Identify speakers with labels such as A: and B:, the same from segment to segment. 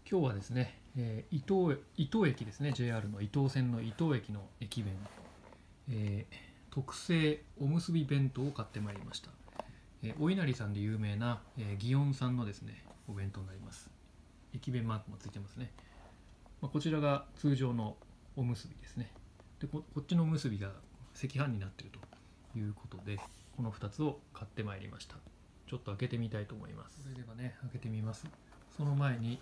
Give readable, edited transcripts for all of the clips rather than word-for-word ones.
A: 今日はですね、伊東駅ですね、 JR の伊東線の伊東駅の駅弁、特製おむすび弁当を買ってまいりました。お稲荷さんで有名な、祇園さんのですねお弁当になります。駅弁マークもついてますね。こちらが通常のおむすびですね。で こっちのおむすびが赤飯になっているということで、この2つを買ってまいりました。ちょっと開けてみたいと思います。それではね、開けてみます。その前に、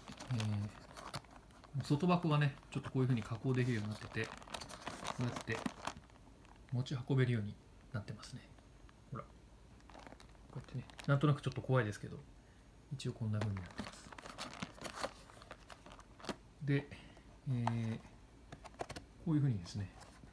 A: 外箱がねちょっとこういう風に加工できるようになってて、こうやって持ち運べるようになってますね。ほら、こうやってね、なんとなくちょっと怖いですけど、一応こんな風になってます。で、こういう風にですね、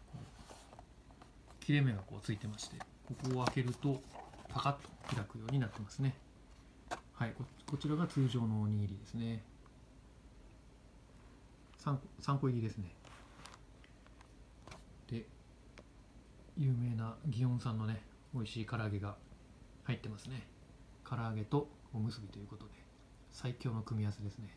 A: 切れ目がこうついてまして、ここを開けるとパカッと開くようになってますね。はい、こちらが通常のおにぎりですね。3個入りですね。で、有名な祇園さんのね美味しい唐揚げが入ってますね。唐揚げとおむすびということで最強の組み合わせですね。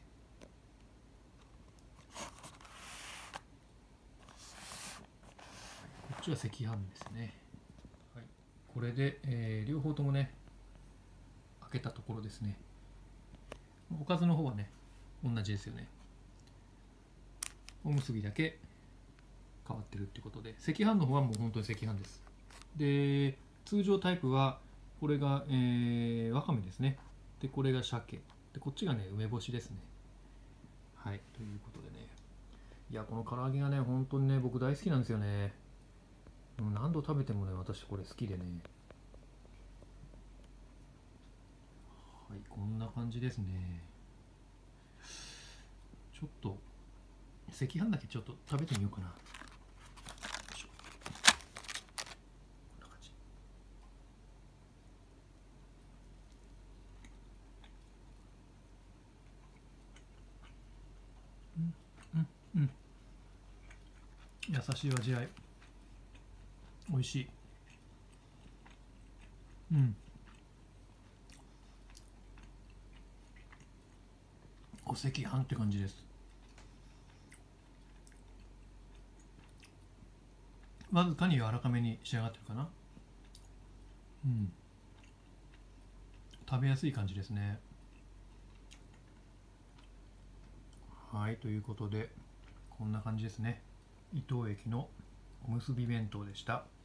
A: こっちは赤飯ですね。はい、これで、両方ともね開けたところですね。おかずの方はね同じですよね。おむすびだけ変わってるってことで、赤飯の方はもう本当に赤飯です。で、通常タイプはこれが、わかめですね。で、これが鮭で、こっちがね梅干しですね。はい、ということでね、いや、この唐揚げがね本当にね僕大好きなんですよね。何度食べてもね私これ好きでね。はい、こんな感じですね。ちょっと赤飯だけちょっと食べてみようかな。優しい味わい、美味しい。お赤飯って感じです。わずかに柔らかめに仕上がってるかな。食べやすい感じですね。はい、ということでこんな感じですね。伊東駅のおむすび弁当でした。